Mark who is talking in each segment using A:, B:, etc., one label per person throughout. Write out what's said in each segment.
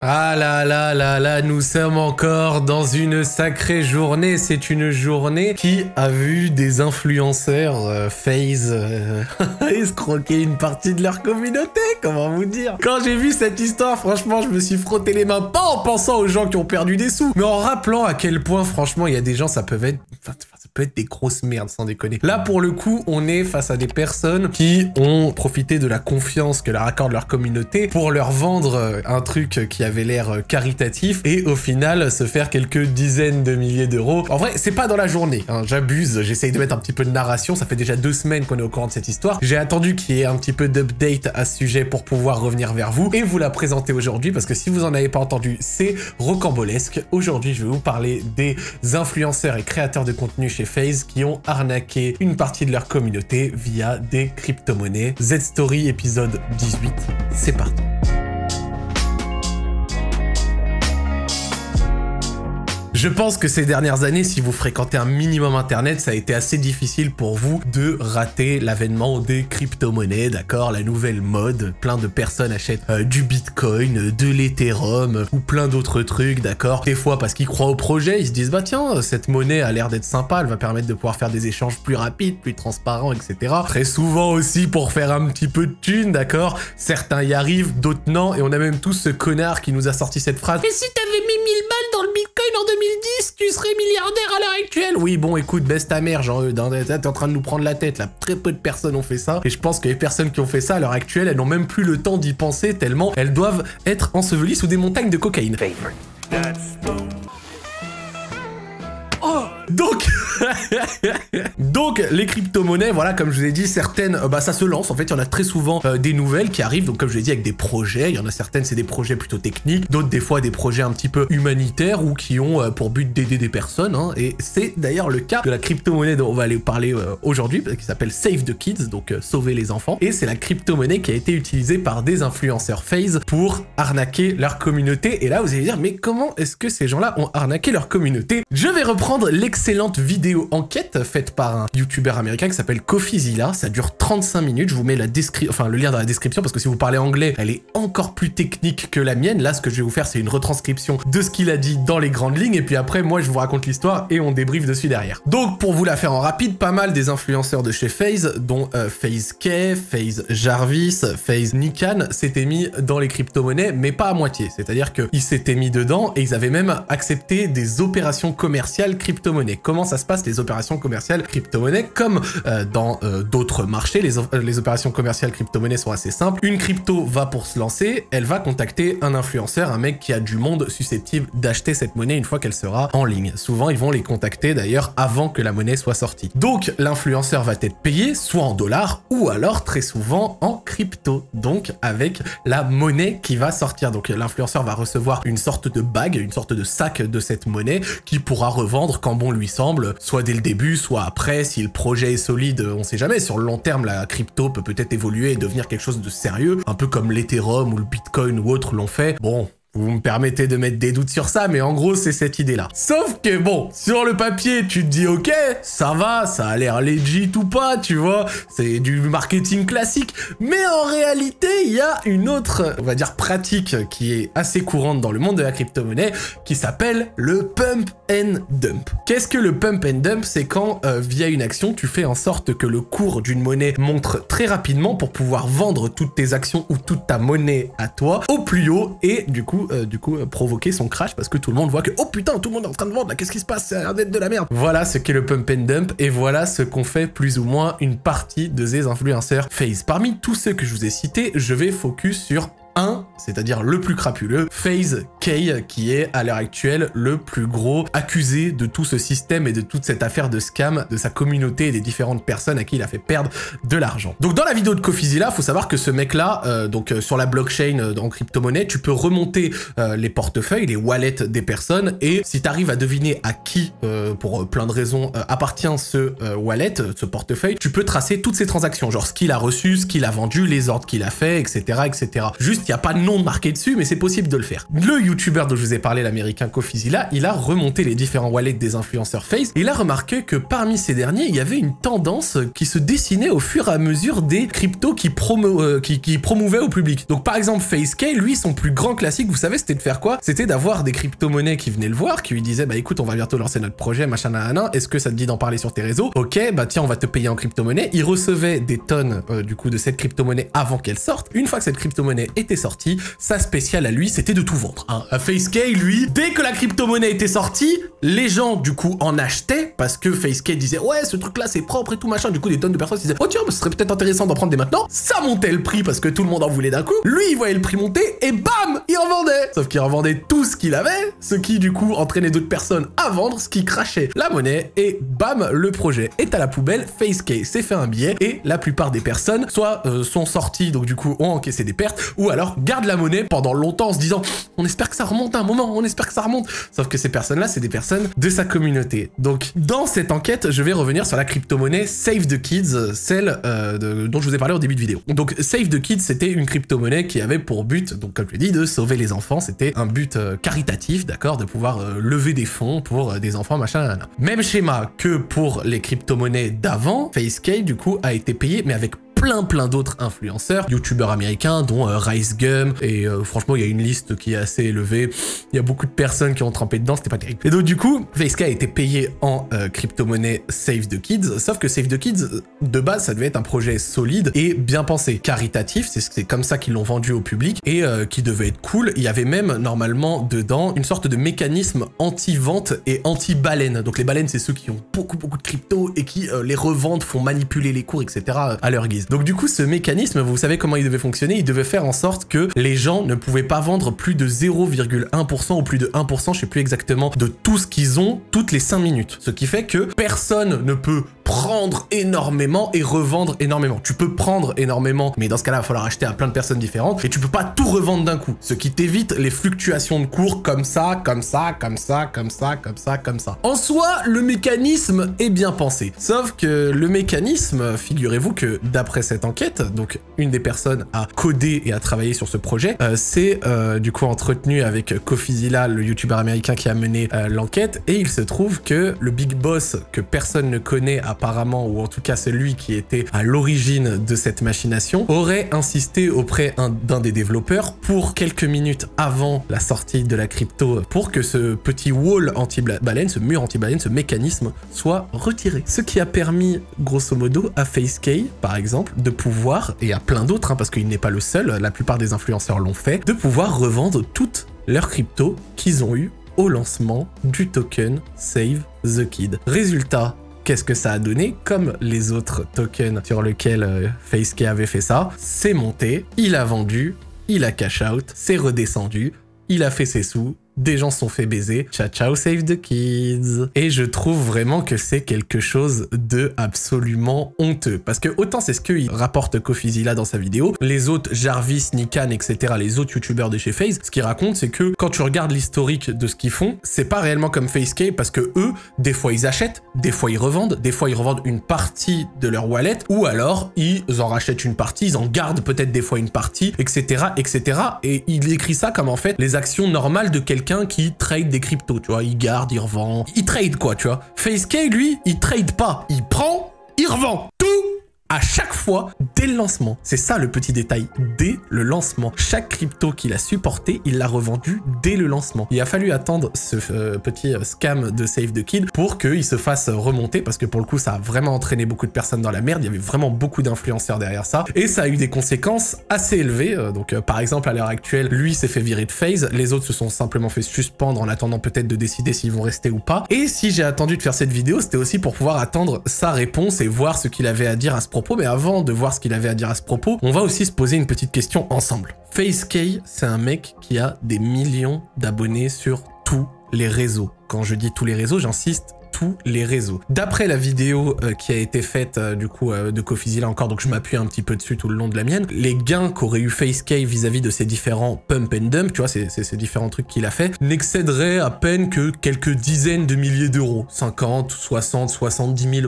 A: Ah là là là là, nous sommes encore dans une sacrée journée. C'est une journée qui a vu des influenceurs FaZe escroquer une partie de leur communauté, comment vous dire. Quand j'ai vu cette histoire, franchement, je me suis frotté les mains, pas en pensant aux gens qui ont perdu des sous, mais en rappelant à quel point, franchement, il y a des gens, ça peut être... ça peut être des grosses merdes, sans déconner. Là, pour le coup, on est face à des personnes qui ont profité de la confiance que leur accorde leur communauté pour leur vendre un truc qui avait l'air caritatif et au final se faire quelques dizaines de milliers d'euros. En vrai, c'est pas dans la journée, hein, j'abuse, j'essaye de mettre un petit peu de narration, ça fait déjà 2 semaines qu'on est au courant de cette histoire. J'ai attendu qu'il y ait un petit peu d'update à ce sujet pour pouvoir revenir vers vous et vous la présenter aujourd'hui parce que si vous en avez pas entendu, c'est rocambolesque. Aujourd'hui, je vais vous parler des influenceurs et créateurs de contenu chez FaZe qui ont arnaqué une partie de leur communauté via des crypto-monnaies. Z-Story épisode 18, c'est parti. Je pense que ces dernières années, si vous fréquentez un minimum internet, ça a été assez difficile pour vous de rater l'avènement des crypto-monnaies, d'accord? La nouvelle mode, plein de personnes achètent du bitcoin, de l'ethereum ou plein d'autres trucs, d'accord? Des fois parce qu'ils croient au projet, ils se disent bah tiens, cette monnaie a l'air d'être sympa, elle va permettre de pouvoir faire des échanges plus rapides, plus transparents, etc. Très souvent aussi pour faire un petit peu de thunes, d'accord? Certains y arrivent, d'autres non, et on a même tous ce connard qui nous a sorti cette phrase. Et si t'avais mis 1000 balles dans le bitcoin en 2010, tu serais milliardaire à l'heure actuelle. Oui, bon, écoute, baisse ta mère, genre, t'es en train de nous prendre la tête, là. Très peu de personnes ont fait ça. Et je pense que les personnes qui ont fait ça à l'heure actuelle, elles n'ont même plus le temps d'y penser tellement elles doivent être ensevelies sous des montagnes de cocaïne. Donc les crypto-monnaies, voilà, comme je vous ai dit, certaines, ça se lance. En fait, il y en a très souvent des nouvelles qui arrivent. Donc comme je l'ai dit, avec des projets. Il y en a certaines, c'est des projets plutôt techniques. D'autres, des fois, des projets un petit peu humanitaires ou qui ont pour but d'aider des personnes. Hein. Et c'est d'ailleurs le cas de la crypto-monnaie dont on va aller parler aujourd'hui, qui s'appelle Save the Kids, donc sauver les enfants. Et c'est la crypto-monnaie qui a été utilisée par des influenceurs FaZe pour arnaquer leur communauté. Et là, vous allez dire, mais comment est-ce que ces gens-là ont arnaqué leur communauté? Je vais reprendre l'excellente vidéo enquête faite par un youtubeur américain qui s'appelle CoffeeZilla. Ça dure 35 minutes. Je vous mets le lien dans la description parce que si vous parlez anglais, elle est encore plus technique que la mienne. Là, ce que je vais vous faire, c'est une retranscription de ce qu'il a dit dans les grandes lignes. Et puis après, moi, je vous raconte l'histoire et on débriefe dessus derrière. Donc, pour vous la faire en rapide, pas mal des influenceurs de chez FaZe, dont FaZe-Kay, FaZe Jarvis, FaZe Nikan, s'étaient mis dans les crypto-monnaies, mais pas à moitié. C'est-à-dire qu'ils s'étaient mis dedans et ils avaient même accepté des opérations commerciales crypto-monnaies. Comment ça se passe, les opérations commerciales crypto-monnaie? Comme dans d'autres marchés, les opérations commerciales crypto-monnaie sont assez simples. Une crypto va pour se lancer, elle va contacter un influenceur, un mec qui a du monde susceptible d'acheter cette monnaie une fois qu'elle sera en ligne. Souvent, ils vont les contacter d'ailleurs avant que la monnaie soit sortie. Donc, l'influenceur va être payé soit en dollars ou alors très souvent en crypto, donc avec la monnaie qui va sortir. Donc, l'influenceur va recevoir une sorte de bague, une sorte de sac de cette monnaie qu'il pourra revendre quand bon lui semble, soit dès le début, soit après, si le projet est solide, on sait jamais. Sur le long terme, la crypto peut peut-être évoluer et devenir quelque chose de sérieux, un peu comme l'Ethereum ou le Bitcoin ou autres l'ont fait. Bon, vous me permettez de mettre des doutes sur ça, mais en gros, c'est cette idée-là. Sauf que bon, sur le papier, tu te dis, ok, ça va, ça a l'air legit ou pas, tu vois, c'est du marketing classique. Mais en réalité, il y a une autre, on va dire, pratique qui est assez courante dans le monde de la crypto-monnaie, qui s'appelle le pump and dump. Qu'est-ce que le pump and dump? C'est quand, via une action, tu fais en sorte que le cours d'une monnaie monte très rapidement pour pouvoir vendre toutes tes actions ou toute ta monnaie à toi au plus haut et du coup provoquer son crash parce que tout le monde voit que oh putain, tout le monde est en train de vendre là, qu'est-ce qui se passe, ça a l'air d'être de la merde. Voilà ce qu'est le pump and dump et voilà ce qu'ont fait plus ou moins une partie de ces influenceurs FaZe. Parmi tous ceux que je vous ai cités, je vais focus sur un, c'est-à-dire le plus crapuleux, FaZe-Kay, qui est à l'heure actuelle le plus gros accusé de tout ce système et de toute cette affaire de scam de sa communauté et des différentes personnes à qui il a fait perdre de l'argent. Donc dans la vidéo de CoffeeZilla, faut savoir que ce mec-là, sur la blockchain en crypto-monnaie, tu peux remonter les portefeuilles, les wallets des personnes et si tu arrives à deviner à qui, pour plein de raisons, appartient ce wallet, ce portefeuille, tu peux tracer toutes ses transactions, genre ce qu'il a reçu, ce qu'il a vendu, les ordres qu'il a fait, etc., etc. Juste il n'y a pas de nom marqué dessus, mais c'est possible de le faire. Le youtubeur dont je vous ai parlé, l'américain CoFizila, il a remonté les différents wallets des influenceurs Face et il a remarqué que parmi ces derniers, il y avait une tendance qui se dessinait au fur et à mesure des cryptos qui promouvaient au public. Donc par exemple, FaceK, lui, son plus grand classique, vous savez, c'était de faire quoi? C'était d'avoir des crypto-monnaies qui venaient le voir, qui lui disaient, bah écoute, on va bientôt lancer notre projet, machin, nanana, est-ce que ça te dit d'en parler sur tes réseaux? Ok, bah tiens, on va te payer en crypto-monnaie. Il recevait des tonnes, du coup, de cette crypto-monnaie avant qu'elle sorte. Une fois que cette crypto-monnaie était sortie, sa spéciale à lui, c'était de tout vendre. Hein. À FaceK, lui, dès que la crypto-monnaie était sortie, les gens, du coup, en achetaient, parce que FaceK disait, ouais, ce truc-là, c'est propre et tout, machin. Du coup, des tonnes de personnes se disaient, oh tiens, bah, ce serait peut-être intéressant d'en prendre dès maintenant. Ça montait le prix parce que tout le monde en voulait d'un coup. Lui, il voyait le prix monter et bam, il revendait. Sauf qu'il revendait tout ce qu'il avait, ce qui, du coup, entraînait d'autres personnes à vendre, ce qui crachait la monnaie et bam, le projet est à la poubelle. FaceK s'est fait un billet et la plupart des personnes, soit sont sorties, donc du coup, ont encaissé des pertes, ou alors gardent la monnaie pendant longtemps en se disant, on espère que ça remonte à un moment, on espère que ça remonte. Sauf que ces personnes-là, c'est des personnes de sa communauté. Donc, dans cette enquête, je vais revenir sur la crypto-monnaie Save the Kids, celle dont je vous ai parlé au début de vidéo. Donc, Save the Kids, c'était une crypto-monnaie qui avait pour but, donc comme je l'ai dit, de sauver les enfants. C'était un but caritatif, d'accord, de pouvoir lever des fonds pour des enfants, machin, nanana. Même schéma que pour les crypto-monnaies d'avant, FaceK, du coup, a été payé, mais avec plein d'autres influenceurs, youtubeurs américains, dont RiceGum, et franchement, il y a une liste qui est assez élevée. Il y a beaucoup de personnes qui ont trempé dedans, c'était pas terrible. Et donc, du coup, FaceK a été payé en crypto-monnaie Save the Kids, sauf que Save the Kids, de base, ça devait être un projet solide et bien pensé, caritatif, c'est comme ça qu'ils l'ont vendu au public, et qui devait être cool. Il y avait même, normalement, dedans, une sorte de mécanisme anti-vente et anti-baleine. Donc, les baleines, c'est ceux qui ont beaucoup de crypto et qui les revendent, font manipuler les cours, etc. à leur guise. Donc du coup, ce mécanisme, vous savez comment il devait fonctionner? Il devait faire en sorte que les gens ne pouvaient pas vendre plus de 0,1% ou plus de 1%, je sais plus exactement, de tout ce qu'ils ont toutes les 5 minutes. Ce qui fait que personne ne peut prendre énormément et revendre énormément. Tu peux prendre énormément, mais dans ce cas-là, il va falloir acheter à plein de personnes différentes et tu peux pas tout revendre d'un coup. Ce qui t'évite les fluctuations de cours comme ça, comme ça, comme ça, comme ça, comme ça, comme ça. En soi, le mécanisme est bien pensé. Sauf que le mécanisme, figurez-vous que d'après cette enquête, donc une des personnes a codé et a travaillé sur ce projet, c'est du coup entretenu avec CoFizila, le youtubeur américain qui a mené l'enquête, et il se trouve que le big boss que personne ne connaît apparemment, ou en tout cas celui qui était à l'origine de cette machination, aurait insisté auprès d'un des développeurs pour quelques minutes avant la sortie de la crypto pour que ce petit wall anti-baleine, ce mur anti-baleine, ce mécanisme soit retiré. Ce qui a permis, grosso modo, à FaceK, par exemple, de pouvoir, et à plein d'autres, hein, parce qu'il n'est pas le seul, la plupart des influenceurs l'ont fait, de pouvoir revendre toutes leurs cryptos qu'ils ont eu au lancement du token Save the Kid. Résultat, qu'est-ce que ça a donné? Comme les autres tokens sur lesquels FaceK avait fait ça, c'est monté, il a vendu, il a cash out, c'est redescendu, il a fait ses sous, des gens se sont fait baiser. Ciao ciao Save the Kids. Et je trouve vraiment que c'est quelque chose de absolument honteux. Parce que autant c'est ce qu'il rapporte CoFizila dans sa vidéo, les autres, Jarvis, Nikan, etc., les autres youtubeurs de chez FaZe, ce qu'ils racontent, c'est que quand tu regardes l'historique de ce qu'ils font, c'est pas réellement comme FaceK, parce que eux, des fois ils achètent, des fois ils revendent une partie de leur wallet, ou alors ils en rachètent une partie, ils en gardent peut-être des fois une partie, etc., etc. Et il écrit ça comme en fait les actions normales de quelqu'un qui trade des cryptos, tu vois, il garde, il revend, il trade quoi, tu vois. FaceK, lui, il trade pas, il prend, il revend, tout à chaque fois dès le lancement. C'est ça le petit détail, dès le lancement. Chaque crypto qu'il a supporté, il l'a revendu dès le lancement. Il a fallu attendre ce petit scam de Save the Kid pour qu'il se fasse remonter, parce que pour le coup, ça a vraiment entraîné beaucoup de personnes dans la merde. Il y avait vraiment beaucoup d'influenceurs derrière ça, et ça a eu des conséquences assez élevées. Donc par exemple, à l'heure actuelle, lui s'est fait virer de FaZe, les autres se sont simplement fait suspendre en attendant peut-être de décider s'ils vont rester ou pas. Et si j'ai attendu de faire cette vidéo, c'était aussi pour pouvoir attendre sa réponse et voir ce qu'il avait à dire à ce propos. Mais avant de voir ce qu'il avait à dire à ce propos, on va aussi se poser une petite question ensemble. FaceK, c'est un mec qui a des millions d'abonnés sur tous les réseaux. Quand je dis tous les réseaux, j'insiste, tous les réseaux. D'après la vidéo qui a été faite du coup de CoFizila encore, donc je m'appuie un petit peu dessus tout le long de la mienne, les gains qu'aurait eu FaceK vis-à-vis de ces différents pump and dump, tu vois, ces différents trucs qu'il a fait, n'excéderaient à peine que quelques dizaines de milliers d'euros. 50, 60, 70 000,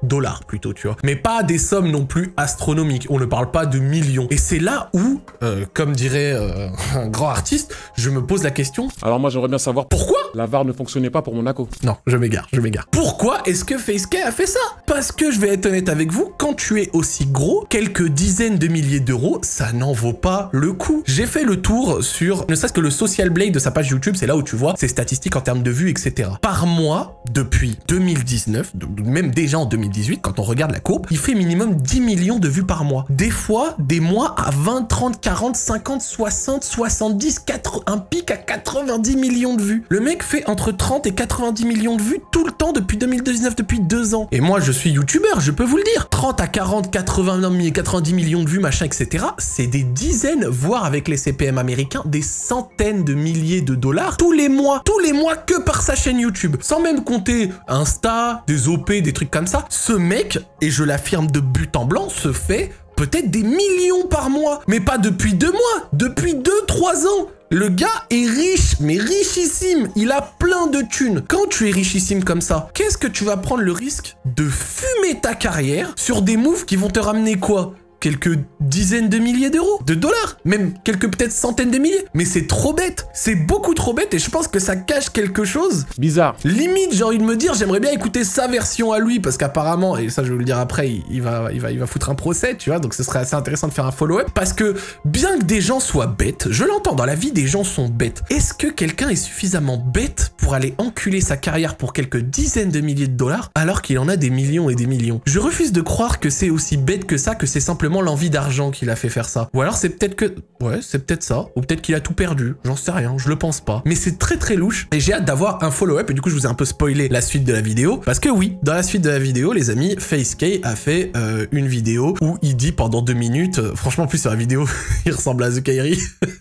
A: dollars plutôt, tu vois. Mais pas des sommes non plus astronomiques. On ne parle pas de millions. Et c'est là où, comme dirait un grand artiste, je me pose la question.
B: Alors moi, j'aimerais bien savoir
A: pourquoi
B: la VAR ne fonctionnait pas pour Monaco.
A: Non, je m'égare. Pourquoi est-ce que FaZe a fait ça? Parce que je vais être honnête avec vous, quand tu es aussi gros, quelques dizaines de milliers d'euros, ça n'en vaut pas le coup. J'ai fait le tour sur, ne serait-ce que le Social Blade de sa page YouTube, c'est là où tu vois ses statistiques en termes de vues, etc. Par mois, depuis 2019, même déjà en 2018, quand on regarde la courbe, il fait minimum 10 millions de vues par mois. Des fois, des mois à 20, 30, 40, 50, 60, 70, 80, un pic à 90 millions de vues. Le mec fait entre 30 et 90 millions de vues tout le temps depuis 2019, depuis 2 ans. Et moi, je suis youtubeur, je peux vous le dire. 30 à 40, 80, 90 millions de vues, machin, etc. C'est des dizaines, voire avec les CPM américains, des centaines de milliers de dollars tous les mois que par sa chaîne YouTube. Sans même compter Insta, des OP, des trucs comme ça. Ce mec, et je l'affirme de but en blanc, se fait peut-être des millions par mois. Mais pas depuis 2 mois, depuis 2-3 ans. Le gars est riche, mais richissime. Il a plein de thunes. Quand tu es richissime comme ça, qu'est-ce que tu vas prendre le risque de fumer ta carrière sur des moves qui vont te ramener quoi ? Quelques dizaines de milliers d'euros, de dollars, même quelques peut-être centaines de milliers. Mais c'est trop bête, c'est beaucoup trop bête et je pense que ça cache quelque chose.
B: Bizarre.
A: Limite, j'ai envie de me dire, j'aimerais bien écouter sa version à lui parce qu'apparemment, et ça je vais vous le dire après, il va foutre un procès, tu vois, donc ce serait assez intéressant de faire un follow-up parce que bien que des gens soient bêtes, je l'entends, dans la vie des gens sont bêtes. Est-ce que quelqu'un est suffisamment bête pour aller enculer sa carrière pour quelques dizaines de milliers de dollars alors qu'il en a des millions et des millions? Je refuse de croire que c'est aussi bête que ça, que c'est simplement l'envie d'argent qui l'a fait faire ça. Ou alors c'est peut-être que... Ouais, c'est peut-être ça. Ou peut-être qu'il a tout perdu. J'en sais rien, je le pense pas. Mais c'est très très louche. Et j'ai hâte d'avoir un follow-up. Et du coup, je vous ai un peu spoilé la suite de la vidéo. Parce que oui, dans la suite de la vidéo, les amis, FaZe a fait une vidéo où il dit pendant 2 minutes... franchement, en plus, sur la vidéo, il ressemble à The Kairi.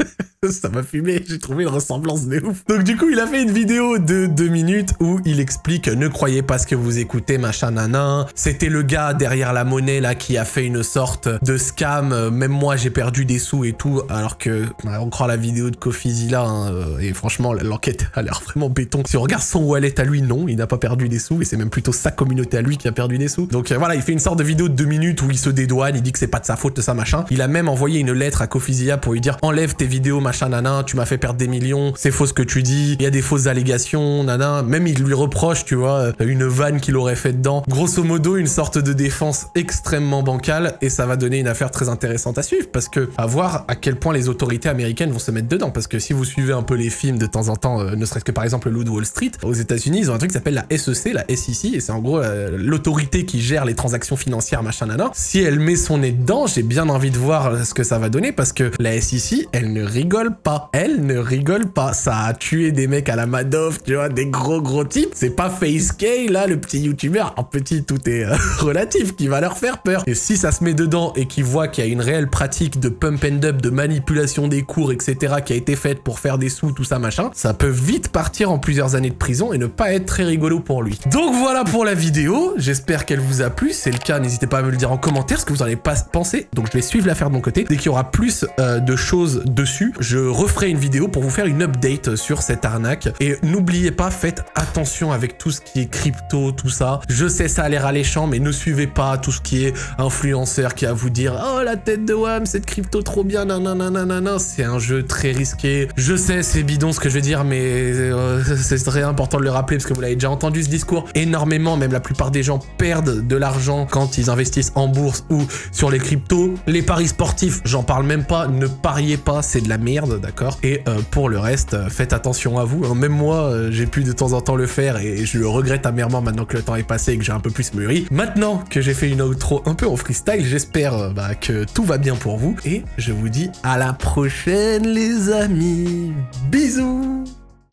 A: Ça m'a fumé, j'ai trouvé une ressemblance de ouf. Donc du coup, il a fait une vidéo de 2 minutes où il explique « Ne croyez pas ce que vous écoutez, machin nanan. C'était le gars derrière la monnaie là qui a fait une sorte de scam. Même moi, j'ai perdu des sous et tout. » Alors que, on croit la vidéo de Kofizilla, hein, et franchement, l'enquête a l'air vraiment béton. Si on regarde son wallet à lui, non, il n'a pas perdu des sous et c'est même plutôt sa communauté à lui qui a perdu des sous. Donc voilà, il fait une sorte de vidéo de 2 minutes où il se dédouane, il dit que c'est pas de sa faute, de ça machin. Il a même envoyé une lettre à Kofizilla pour lui dire « Enlève tes vidéos, machin. Nana, tu m'as fait perdre des millions, c'est faux ce que tu dis, il y a des fausses allégations, nana. » Même il lui reproche, tu vois, une vanne qu'il aurait fait dedans. Grosso modo, une sorte de défense extrêmement bancale et ça va donner une affaire très intéressante à suivre parce que à voir à quel point les autorités américaines vont se mettre dedans. Parce que si vous suivez un peu les films de temps en temps, ne serait-ce que par exemple le Loup de Wall Street, aux États-Unis, ils ont un truc qui s'appelle la SEC, la SEC, et c'est en gros l'autorité qui gère les transactions financières, machin nana. Si elle met son nez dedans, j'ai bien envie de voir ce que ça va donner parce que la SEC, elle ne rigole pas. Elle ne rigole pas. Ça a tué des mecs à la Madoff, tu vois, des gros types. C'est pas FaZe là, le petit youtubeur. En petit, tout est relatif, qui va leur faire peur. Et si ça se met dedans et qu'ils voient qu'il y a une réelle pratique de pump and dump, de manipulation des cours, etc., qui a été faite pour faire des sous, tout ça, machin, ça peut vite partir en plusieurs années de prison et ne pas être très rigolo pour lui. Donc voilà pour la vidéo. J'espère qu'elle vous a plu. Si c'est le cas, n'hésitez pas à me le dire en commentaire ce que vous en avez pensé. Donc je vais suivre l'affaire de mon côté. Dès qu'il y aura plus de choses dessus, je referai une vidéo pour vous faire une update sur cette arnaque. Et n'oubliez pas, faites attention avec tout ce qui est crypto, tout ça. Je sais, ça a l'air alléchant, mais ne suivez pas tout ce qui est influenceur qui va vous dire « Oh, la tête de Wham, cette crypto trop bien, nanana. » C'est un jeu très risqué. Je sais, c'est bidon ce que je vais dire, mais c'est très important de le rappeler parce que vous l'avez déjà entendu ce discours énormément. Même la plupart des gens perdent de l'argent quand ils investissent en bourse ou sur les cryptos. Les paris sportifs, j'en parle même pas. Ne pariez pas, c'est de la merde, d'accord? Et pour le reste, faites attention à vous. Même moi, j'ai pu de temps en temps le faire et je le regrette amèrement maintenant que le temps est passé et que j'ai un peu plus mûri. Maintenant que j'ai fait une outro un peu en freestyle, j'espère que tout va bien pour vous. Et je vous dis à la prochaine, les amis. Bisous!